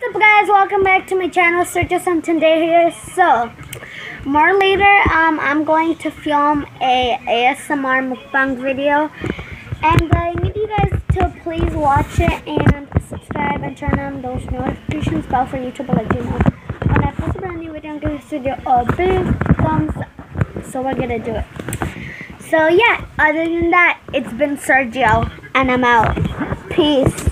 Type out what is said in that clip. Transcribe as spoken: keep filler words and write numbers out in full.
What's up guys, welcome back to my channel, Searches and today here. So more later um I'm going to film a ASMR mukbang video, and I need you guys to please watch it and subscribe and turn on those notifications bell for YouTube to let you know when I post a brand new video and give this video a big thumbs up. So we're gonna do it. So yeah, other than that, it's been Sergio and I'm out. Peace.